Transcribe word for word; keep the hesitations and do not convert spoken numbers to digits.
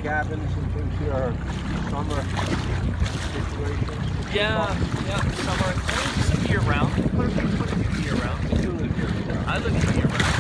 cabins and things here are summer situations? Yeah, yeah, summer, some year round. Quite a few, quite a few year round. You live here year round. I live here year round.